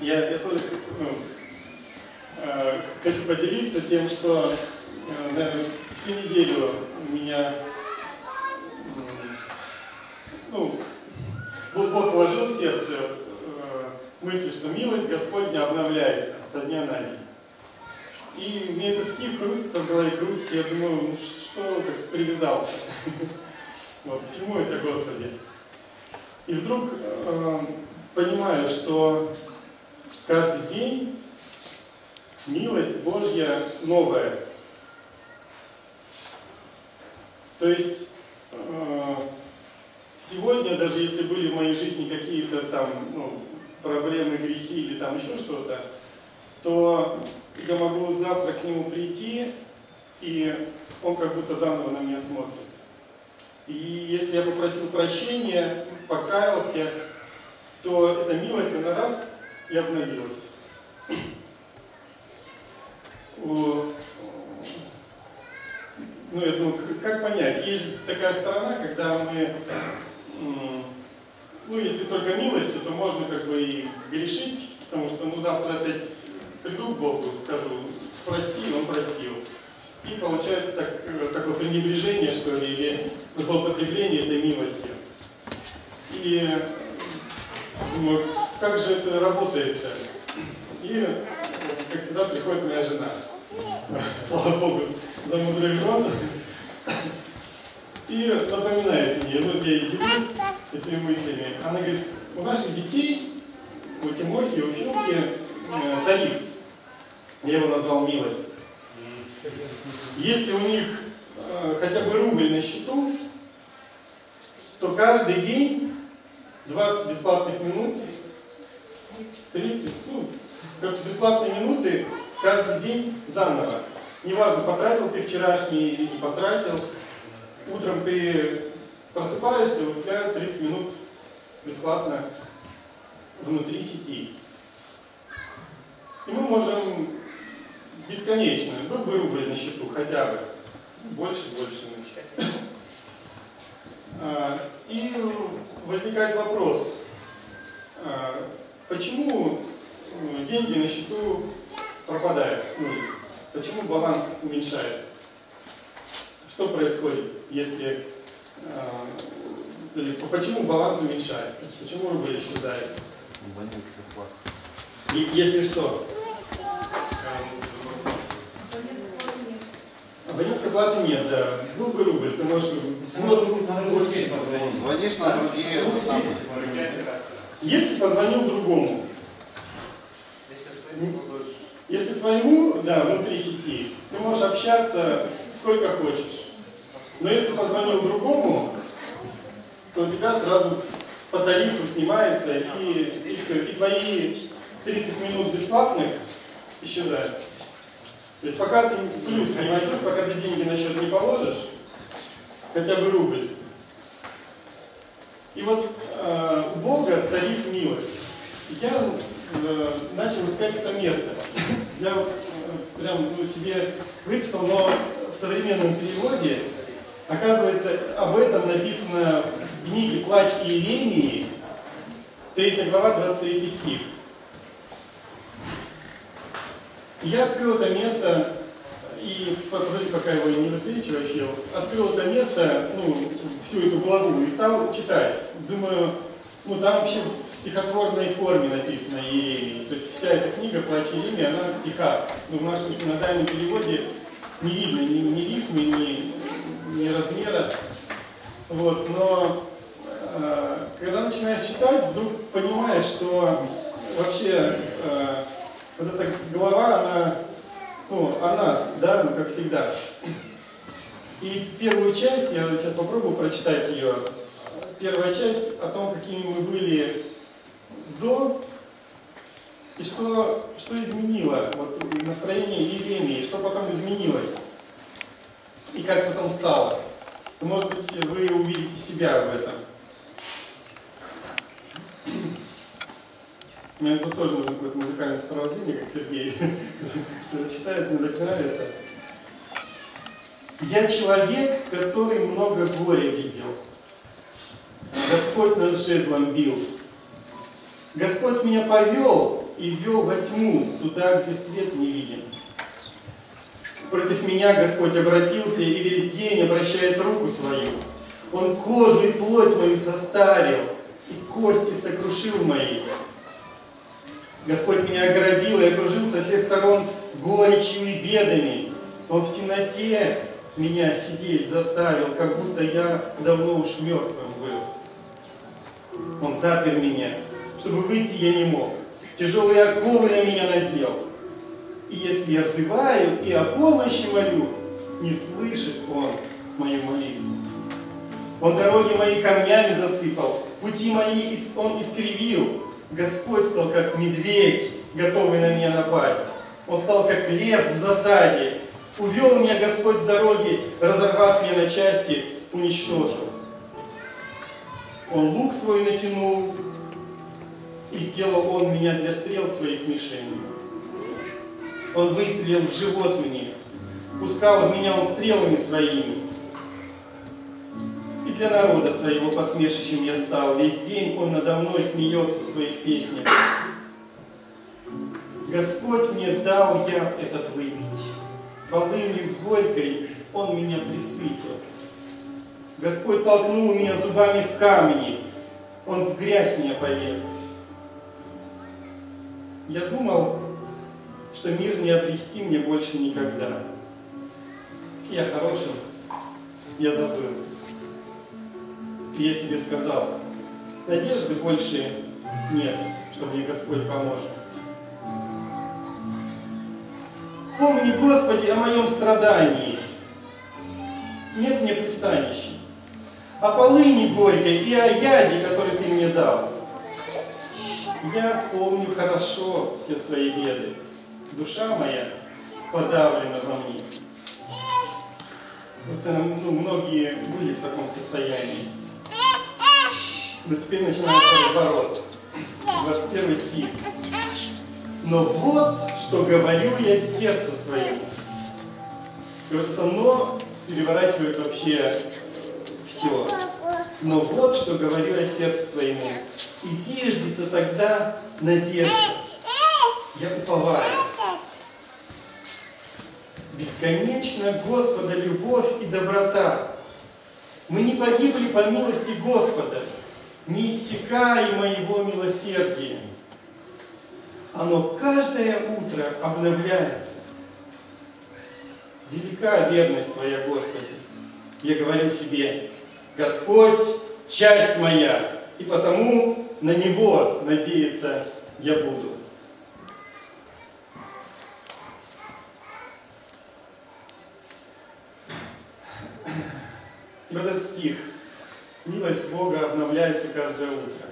Я тоже хочу поделиться тем, что, наверное, всю неделю у меня, Бог вложил в сердце мысль, что милость Господня обновляется со дня на день. И мне этот стих крутится в голове, крутится, я думаю, что как привязался. Вот, к чему это, Господи? И вдруг понимаю, что каждый день милость Божья новая. То есть сегодня, даже если были в моей жизни какие-то там проблемы, грехи или там еще что-то, то я могу завтра к Нему прийти, и Он как будто заново на меня смотрит. И если я попросил прощения, покаялся, то эта милость, она раз и обновилась. Я думаю, как понять? Есть же такая сторона, когда мы, если столько милости, то можно как бы и грешить, потому что завтра опять приду к Богу, скажу, прости, Он простил. И получается такое пренебрежение, что ли, или злоупотребление этой милостью. И думаю, как же это работает-то? И, как всегда, приходит моя жена. Слава Богу за мудрых жен. И напоминает мне, я и делюсь этими мыслями. Она говорит, у наших детей, у Тимохи, у Филки тариф. Я его назвал милость. Если у них хотя бы рубль на счету, то каждый день 20 бесплатных минут, 30, бесплатные минуты каждый день заново. Неважно, потратил ты вчерашний или не потратил. Утром ты просыпаешься, у тебя 30 минут бесплатно внутри сети. И мы можем бесконечно, был бы рубль на счету хотя бы, больше на счету. И возникает вопрос, почему деньги на счету пропадают, почему баланс уменьшается? Что происходит, если... Почему баланс уменьшается? Почему рубль исчезает? И если что? Абонентской платы нет, да. Был бы рубль, ты можешь... Звонишь на другие... Если позвонил другому, если своему, да, внутри сети, ты можешь общаться сколько хочешь. Но если позвонил другому, то у тебя сразу по тарифу снимается, и все. И твои 30 минут бесплатных исчезают. То есть пока ты в плюс не войдешь, пока ты деньги на счет не положишь, хотя бы рубль. И вот у Бога тариф милость. Я начал искать это место. Я прям себе выписал, но в современном переводе, оказывается, об этом написано в книге «Плач Иеремии», 3 глава, 23 стих. Я открыл это место, и, подожди, пока его не высвечиваю, Фил, открыл это место, всю эту главу, и стал читать. Думаю, там вообще в стихотворной форме написано Иеремии. То есть вся эта книга «Плач Иеремии», она в стихах. В нашем синодальном переводе не видно ни рифмы, ни размера. Вот, но когда начинаешь читать, вдруг понимаешь, что вообще вот эта глава, она о нас, да, как всегда. И первую часть, я сейчас попробую прочитать ее. Первая часть о том, какими мы были до, и что изменило настроение Иеремии, что потом изменилось, и как потом стало. Может быть, вы увидите себя в этом. Мне тут тоже нужно какое-то музыкальное сопровождение, как Сергей читает, мне так нравится. Я человек, который много горя видел. Господь над жезлом бил. Господь меня повел, и вел во тьму, туда, где свет не виден. Против меня Господь обратился и весь день обращает руку свою. Он кожу и плоть мою состарил, и кости сокрушил мои. Господь меня огородил и окружил со всех сторон горечью и бедами. Он в темноте меня сидеть заставил, как будто я давно уж мертвым был. Он запер меня, чтобы выйти я не мог. Тяжелые оковы на меня надел. И если я взываю и о помощи молю, не слышит Он мою молитву. Он дороги мои камнями засыпал, пути мои Он искривил. Господь стал как медведь, готовый на меня напасть. Он стал как лев в засаде. Увел меня Господь с дороги, разорвав меня на части, уничтожил. Он лук свой натянул, и сделал Он меня для стрел своих мишеней. Он выстрелил в живот мне, пускал в меня Он стрелами своими. И для народа своего посмешищем я стал. Весь день Он надо мной смеется в своих песнях. Господь мне дал яд этот выпить. Полынью горькой Он меня присытил. Господь толкнул меня зубами в камни. Он в грязь меня поверг. Я думал, что мир не обрести мне больше никогда. И о хорошем я забыл. И я себе сказал, надежды больше нет, что мне Господь поможет. Помни, Господи, о моем страдании. Нет мне пристанища. О полыни горькой и о яде, который Ты мне дал. Я помню хорошо все свои беды. Душа моя подавлена во мне. Вот, многие были в таком состоянии. Но теперь начинается разворот. 21 стих. Но вот, что говорю я сердцу своему. И вот это «но» переворачивает вообще все. Но вот, что говорю я сердцу своему. И зиждется тогда надежда. Я уповаю. Бесконечна Господа любовь и доброта. Мы не погибли по милости Господа, не иссякаемо Его милосердие. Оно каждое утро обновляется. Велика верность Твоя, Господи. Я говорю себе, Господь – часть моя, и потому на Него надеяться я буду. И вот этот стих. Милость Бога обновляется каждое утро.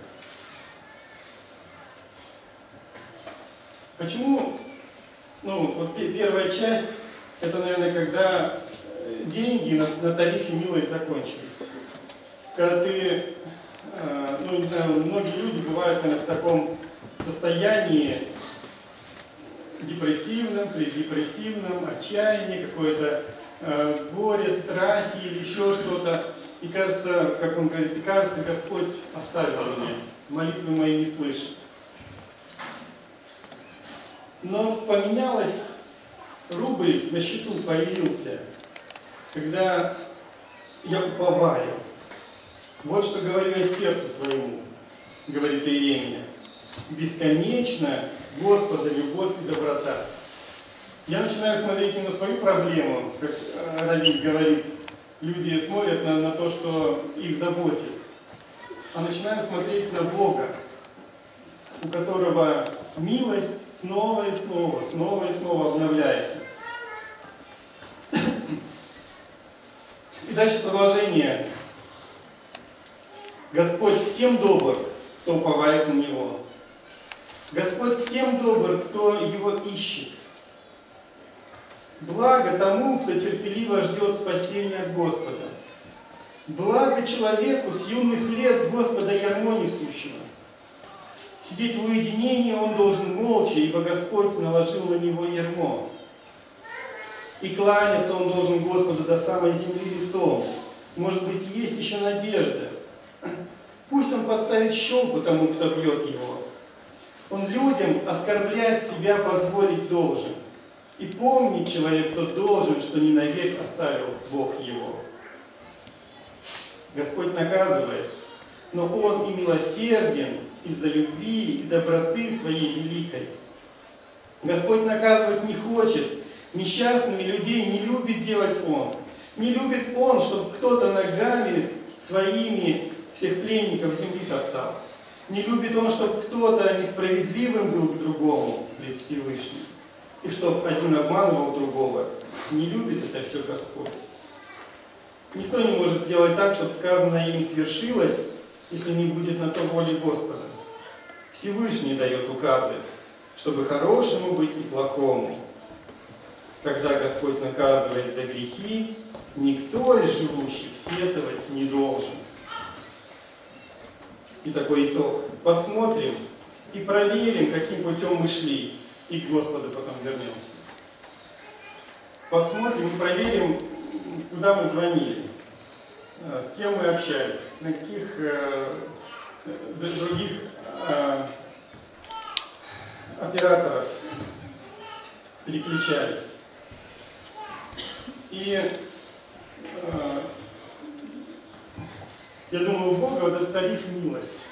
Почему? Вот первая часть, это, наверное, когда деньги на тарифе милость закончились. Когда ты, не знаю, многие люди бывают, наверное, в таком состоянии депрессивном, преддепрессивном, отчаянии, какое-то горе, страхи или еще что-то. И кажется, как он говорит, кажется, Господь оставил меня, молитвы мои не слышит. Но поменялось, рубль на счету появился, когда я уповаю. Вот что говорю я сердцу своему, говорит Иеремия. Бесконечно Господа любовь и доброта. Я начинаю смотреть не на свою проблему, как Равиль говорит, люди смотрят на то, что их заботит, а начинаю смотреть на Бога, у которого милость снова и снова обновляется. И дальше продолжение. Господь к тем добр, кто уповает на Него. Господь к тем добр, кто Его ищет. Благо тому, кто терпеливо ждет спасения от Господа. Благо человеку с юных лет Господа ярмо несущего. Сидеть в уединении он должен молча, ибо Господь наложил на него ярмо. И кланяться он должен Господу до самой земли лицом. Может быть, есть еще надежда. Пусть он подставит щеку тому, кто бьет его. Он людям оскорблять себя позволить должен. И помнить человек тот должен, что не навек оставил Бог его. Господь наказывает, но Он и милосерден из-за любви и доброты своей великой. Господь наказывать не хочет, несчастными людей не любит делать Он. Не любит Он, чтобы кто-то ногами своими всех пленников земли топтал. Не любит Он, чтобы кто-то несправедливым был к другому, говорит Всевышний. И чтобы один обманывал другого. Не любит это все Господь. Никто не может сделать так, чтобы сказанное им свершилось, если не будет на то воли Господа. Всевышний дает указы, чтобы хорошему быть и плохому. Когда Господь наказывает за грехи, никто из живущих сетовать не должен. И такой итог. Посмотрим и проверим, каким путем мы шли, и к Господу потом вернемся. Посмотрим и проверим, куда мы звонили, с кем мы общались, на каких других операторов переключались. И я думаю, у Бога вот этот тариф милость.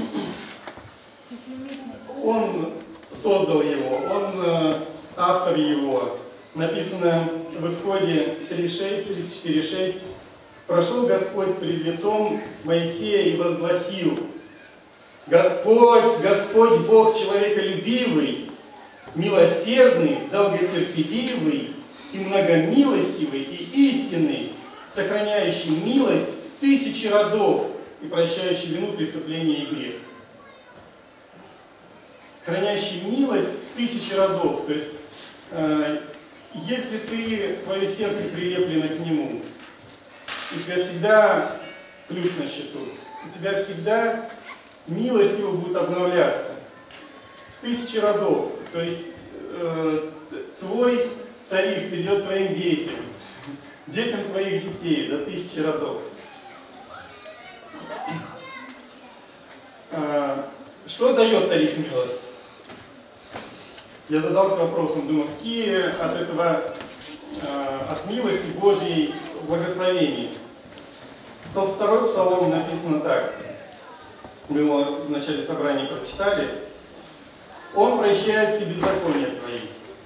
Он создал его, он автор его. Написано в Исходе 3.6, 34.6. «Прошел Господь пред лицом Моисея и возгласил: Господь, Господь Бог человеколюбивый, милосердный, долготерпеливый и многомилостивый и истинный, сохраняющий милость в 1000 родов и прощающий вину, преступления и грех». Хранящий милость в 1000 родов. То есть, если твое сердце прилеплено к Нему, у тебя всегда плюс на счету, у тебя всегда милость Его будет обновляться в 1000 родов. То есть, твой тариф придет твоим детям, детям твоих детей до 1000 родов. Что дает тариф милость? Я задался вопросом, думаю, какие от этого, от милости Божьей благословения. 102-й псалом написано так. Мы его в начале собрания прочитали. Он прощает все беззакония твои.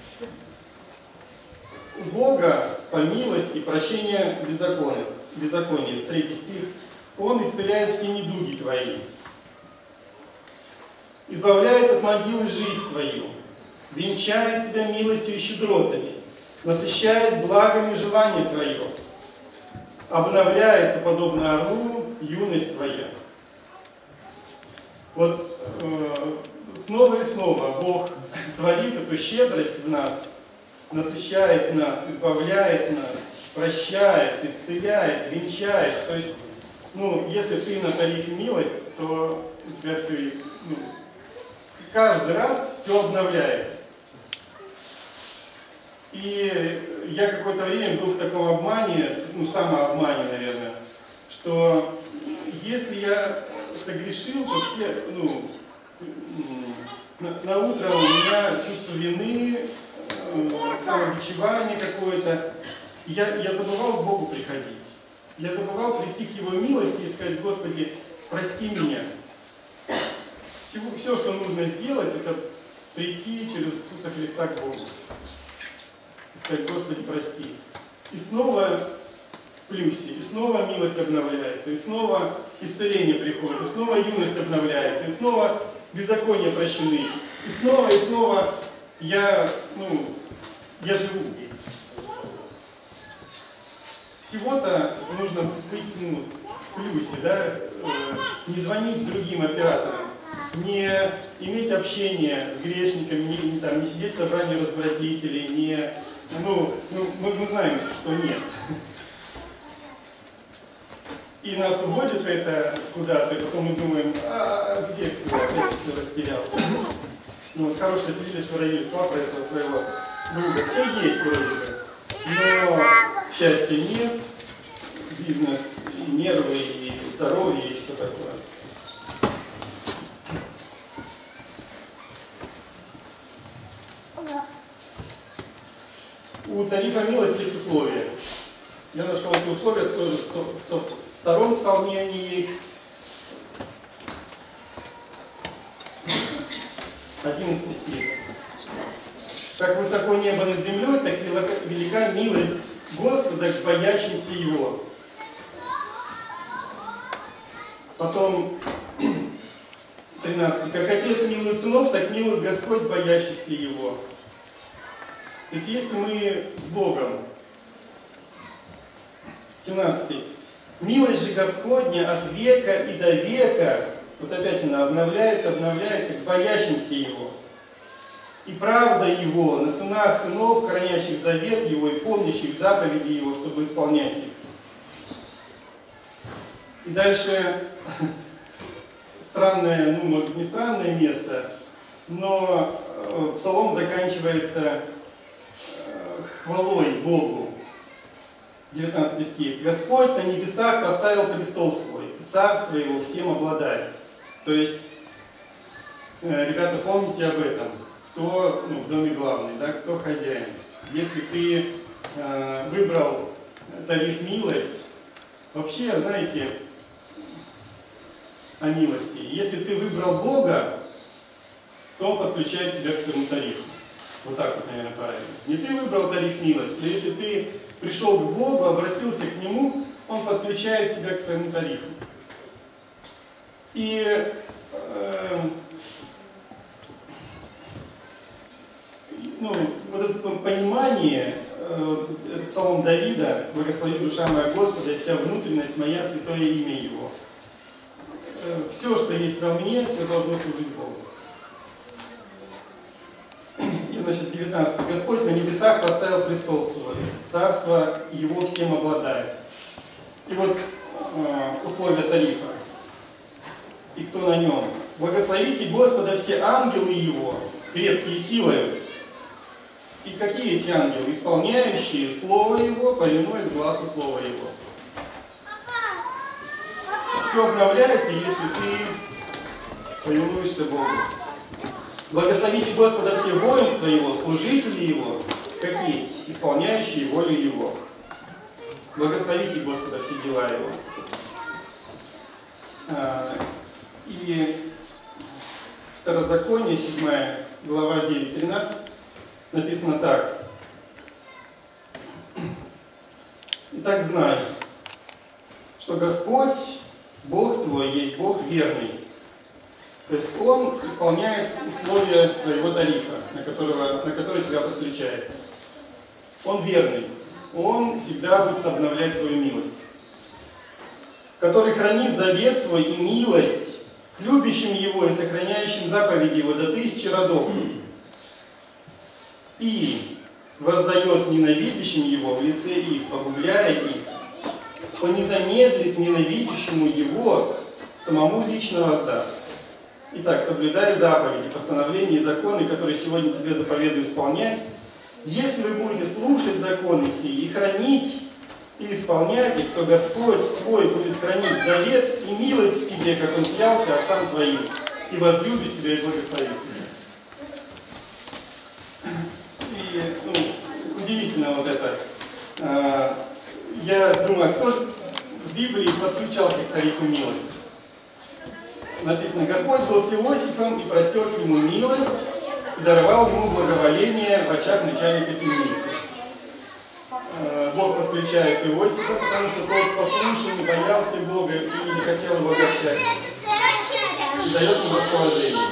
У Бога по милости прощение беззакония. 3 стих. Он исцеляет все недуги твои. Избавляет от могилы жизнь твою. Венчает тебя милостью и щедротами. Насыщает благами желание твое. Обновляется, подобно орлу, юность твоя. Вот снова и снова Бог творит эту щедрость в нас, насыщает нас, избавляет нас, прощает, исцеляет, венчает. То есть, если ты на тарифе милость, то у тебя все, каждый раз все обновляется. И я какое-то время был в таком обмане, самообмане, наверное, что если я согрешил, то все, на утро у меня чувство вины, самобичевание какое-то. Я забывал к Богу приходить. Я забывал прийти к Его милости и сказать: Господи, прости меня. Все, что нужно сделать, это прийти через Иисуса Христа к Богу. И сказать: Господи, прости. И снова в плюсе, и снова милость обновляется, и снова исцеление приходит, и снова юность обновляется, и снова беззакония прощены. И снова я живу. Всего-то нужно быть в плюсе, да? Не звонить другим операторам, не иметь общение с грешниками, не сидеть в собрании развратителей, мы знаем, что нет. И нас уводит это куда-то, и потом мы думаем: где все, опять все растерял. Хорошее свидетельство родительства про этого своего друга. Все есть вроде бы, но счастья нет, бизнес, и нервы, и здоровье, и все такое. у тарифа милости есть условия. Я нашел эти условия тоже в втором псалме они есть. 11 стих. Как высоко небо над землей, так велика милость Господа к боящимся Его. Потом 13. Как Отец милует сынов, так милует Господь боящихся Его. То есть если мы с Богом. 17. Милость же Господня от века и до века, вот опять она обновляется к боящимся Его. И правда Его на сынах сынов, хранящих завет Его и помнящих заповеди Его, чтобы исполнять их. И дальше странное, ну может не странное место, но псалом заканчивается хвалой Богу. 19 стих. Господь на небесах поставил престол свой, и царство Его всем обладает. То есть, ребята, помните об этом. Кто в доме главный, да, кто хозяин. Если ты выбрал тариф милость, вообще, знаете, о милости. Если ты выбрал Бога, то Он подключает тебя к своему тарифу. Вот так вот, наверное, правильно. Не ты выбрал тариф милость, но если ты пришел к Богу, обратился к Нему, Он подключает тебя к своему тарифу. И вот это понимание, это псалом Давида, «Благослови душа моя Господа, и вся внутренность моя, святое имя Его». Все, что есть во мне, все должно служить Богу. И, значит, 19. Господь на небесах поставил престол свой, царство Его всем обладает. И вот условия тарифа. И кто на нем? Благословите Господа все ангелы Его, крепкие силою. И какие эти ангелы? Исполняющие Слово Его, повинуясь гласу Слова Его. Все обновляется, если ты повинуешься Богу. Благословите Господа все воинства Его, служители Его. Какие? Исполняющие волю Его. Благословите Господа все дела Его. И Второзаконие, 7 глава 9-13, написано так. Итак, знай, что Господь, Бог твой, есть Бог верный. То есть Он исполняет условия своего тарифа, на который тебя подключает. Он верный. Он всегда будет обновлять свою милость. Который хранит завет свой и милость к любящим Его и сохраняющим заповеди Его до 1000 родов. И воздает ненавидящим Его в лице их, погубляя их. Он не замедлит ненавидящему Его, самому лично воздаст. Итак, соблюдай заповеди, постановления и законы, которые сегодня тебе заповедую исполнять. Если вы будете слушать законы сии и хранить, и исполнять их, то Господь твой будет хранить завет и милость к тебе, как Он клялся отцам твоим, и возлюбит тебя и благословит тебя. И удивительно вот это. Я думаю, кто же в Библии подключался к тарифу милости? Написано, Господь был с Иосифом и простер к нему милость, и даровал ему благоволение в очах начальника темницы. Бог подключает Иосифа, потому что тот послушный, не боялся Бога и не хотел его огорчать. И дает ему расположение.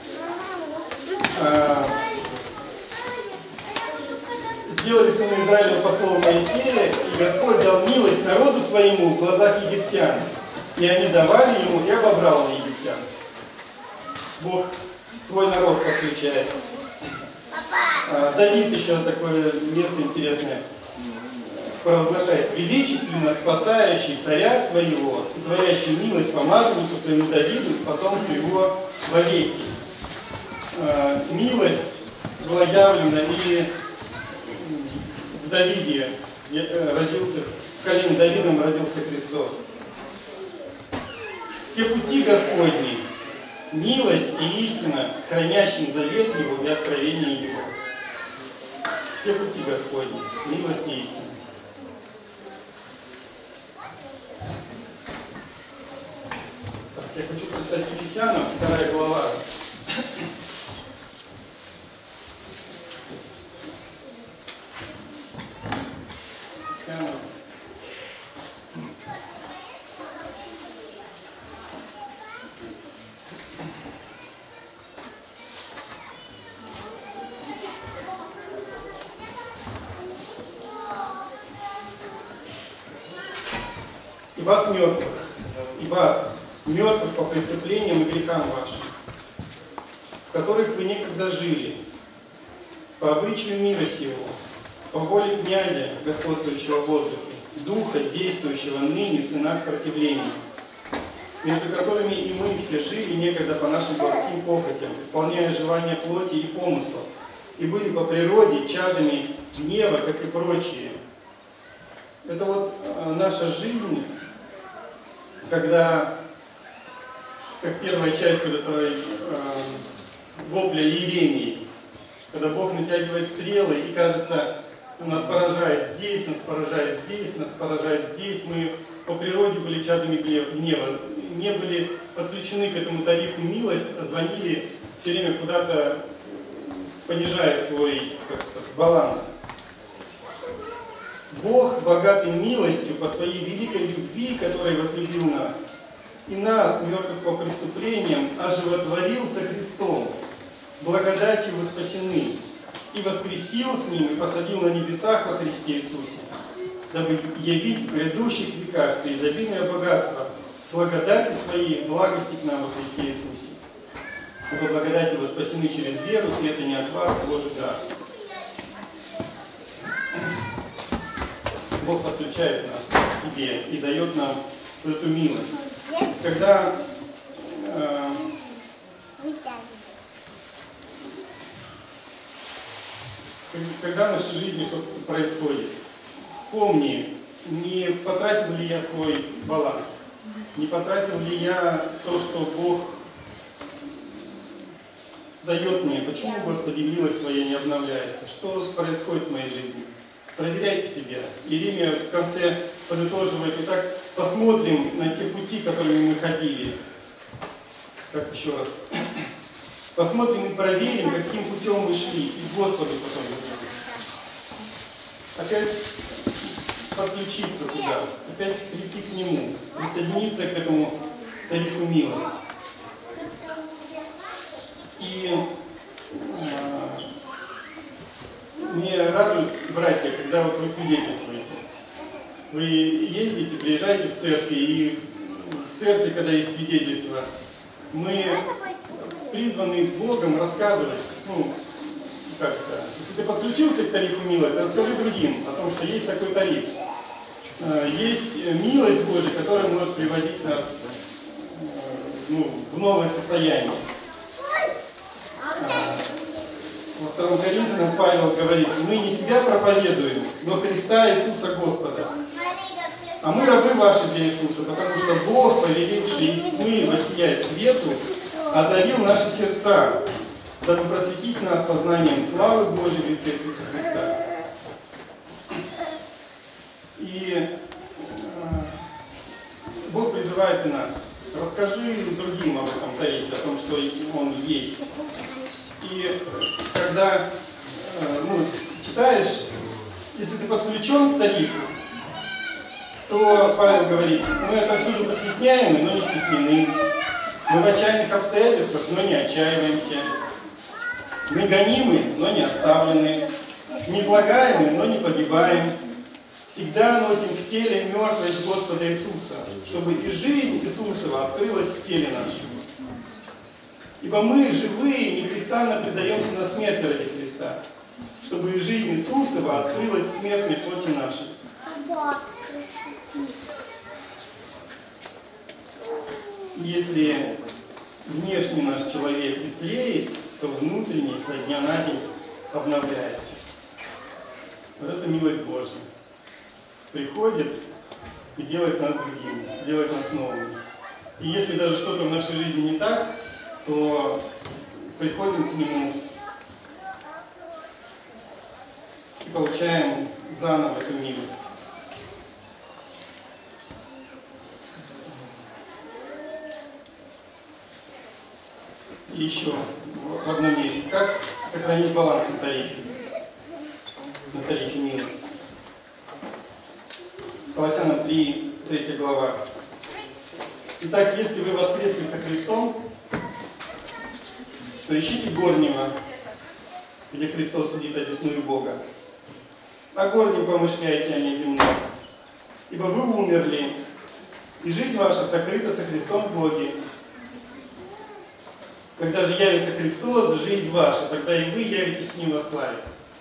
Сделали сыны Израиля по слову Моисея, и Господь дал милость народу своему в глазах египтян. И они давали ему, и обобрал он египтян. Бог свой народ подключает. Давид еще такое место интересное провозглашает. Величественно спасающий царя своего и творящий милость помазаннику своему Давиду, потомку его вовеки. Милость была явлена и в Давиде родился, в колене Давидом родился Христос. Все пути Господни, милость и истина, хранящим завет Его и откровение Его. все пути Господни, милость и истина. Так, я хочу прочитать Ефесянам, 2 глава. Ефесянам. И вас, мертвых по преступлениям и грехам вашим, в которых вы некогда жили, по обычаю мира сего, по воле князя, господствующего в воздухе, духа, действующего ныне в сынах противления, между которыми и мы все жили некогда по нашим плотским похотям, исполняя желания плоти и помыслов, и были по природе чадами гнева, как и прочие. Это вот наша жизнь, когда, как первая часть вот этого вопля Иеремии, когда Бог натягивает стрелы и, кажется, нас поражает здесь, нас поражает здесь, нас поражает здесь. Мы по природе были чадами гнева, не были подключены к этому тарифу милость, а звонили все время куда-то, понижая свой баланс. Бог, богатый милостью по своей великой любви, который возлюбил нас, и нас, мертвых по преступлениям, оживотворил со Христом, благодатью вы спасены, и воскресил с Ним, и посадил на небесах во Христе Иисусе, дабы явить в грядущих веках преизобильное богатство благодати Своей, благости к нам во Христе Иисусе. Ибо благодатью вы спасены через веру, и это не от вас, Божий дар. Бог подключает нас к себе и дает нам эту милость. Когда в нашей жизни что-то происходит, вспомни, не потратил ли я свой баланс, не потратил ли я то, что Бог дает мне, почему, Господи, милость Твоя не обновляется, что происходит в моей жизни. Проверяйте себя. Иеремия в конце подытоживает. Итак, посмотрим на те пути, которыми мы ходили. Как еще раз? Посмотрим и проверим, каким путем мы шли. И к Господу потом вернемся. Опять подключиться туда. Опять прийти к Нему. Присоединиться к этому тарифу милости. И мне радует, братья, когда вот вы свидетельствуете. Вы ездите, приезжаете в церкви, и в церкви, когда есть свидетельство, мы призваны Богом рассказывать, как это, если ты подключился к тарифу милости, расскажи другим о том, что есть такой тариф. Есть милость Божия, которая может приводить нас в новое состояние. Во 2 Коринфянам Павел говорит: мы не себя проповедуем, но Христа Иисуса Господа. А мы рабы ваши для Иисуса, потому что Бог, повеливший из тьмы воссиять свету, озарил наши сердца, дабы просветить нас познанием славы Божьей в лице Иисуса Христа. И Бог призывает и нас: расскажи другим об этом тарифе, о том, что он есть. И когда читаешь, если ты подключен к тарифу, то Павел говорит: мы отовсюду притесняемы, но не стеснены. Мы в отчаянных обстоятельствах, но не отчаиваемся. Мы гонимы, но не оставлены. Низлагаемы, но не погибаем. Всегда носим в теле мертвость Господа Иисуса, чтобы и жизнь Иисусова открылась в теле нашем. Ибо мы, живые, непрестанно предаемся на смерть ради Христа, чтобы и жизнь Иисусова открылась в смертной плоти нашей. Если внешний наш человек и тлеет, то внутренний со дня на день обновляется. Вот это милость Божья. Приходит и делает нас другими, делает нас новыми. И если даже что-то в нашей жизни не так, то приходим к Нему получаем заново эту милость. И еще в одном месте. Как сохранить баланс на тарифе? На тарифе милости. Колоссянам 3 глава. Итак, если вы воскресли со Христом, то ищите горнего, где Христос сидит одесную Бога. О горнем помышляйте, а не земном. Ибо вы умерли, и жизнь ваша сокрыта со Христом в Боге. Когда же явится Христос, жизнь ваша, тогда и вы явитесь с Ним во славе.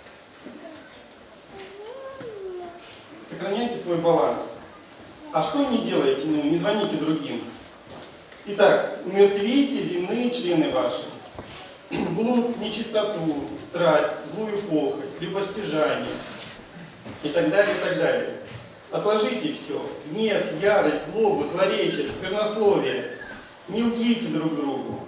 Сохраняйте свой баланс. А что не делаете? Не звоните другим. Итак, умертвите земные члены ваши. Блуд, нечистоту, страсть, злую похоть, любостяжание и так далее, и так далее. Отложите все. Гнев, ярость, злобу, злоречие, сквернословие. Не лгите друг другу.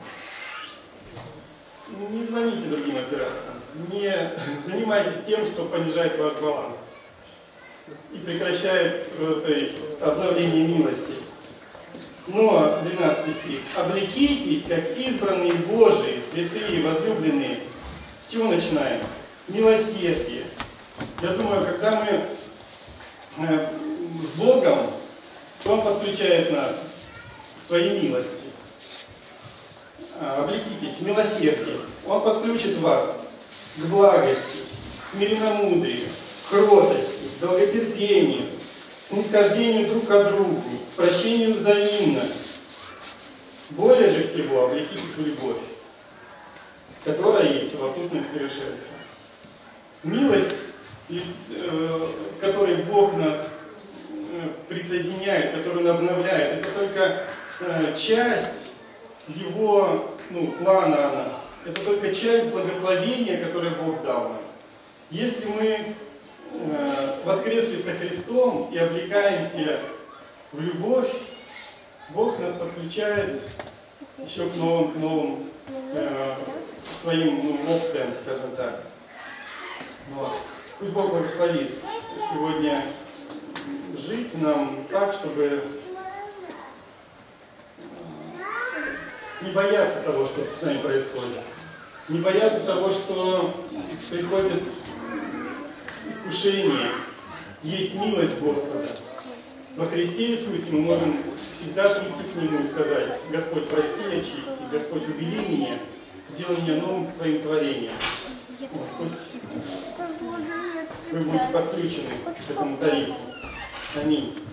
Не звоните другим операторам. Не занимайтесь тем, что понижает ваш баланс и прекращает обновление милости. Но, 12 стих. Облекитесь, как избранные Божии, святые, возлюбленные. С чего начинаем? Милосердие. Я думаю, когда мы с Богом, то Он подключает нас к своей милости. Облекитесь, милосердие. Он подключит вас к благости, к смиренномудрию, к кротости, к долготерпению, к снисхождению друг к другу, к прощению взаимно. Более же всего облекитесь в любовь, которая есть совокупность совершенства. Милость, к которой Бог нас присоединяет, которую Он обновляет, это только часть Его плана о нас. Это только часть благословения, которое Бог дал нам. Если мы воскресли со Христом и облекаемся в любовь, Бог нас подключает еще к новым своим опциям, скажем так. Вот. Пусть Бог благословит сегодня жить нам так, чтобы не бояться того, что с нами происходит. Не бояться того, что приходит искушение. Есть милость Господа. Во Христе Иисусе мы можем всегда прийти к Нему и сказать: Господь, прости и очисти. Господь, убели меня, сделай меня новым своим творением. Вот, пусть вы будете подключены к этому тарифу. Аминь.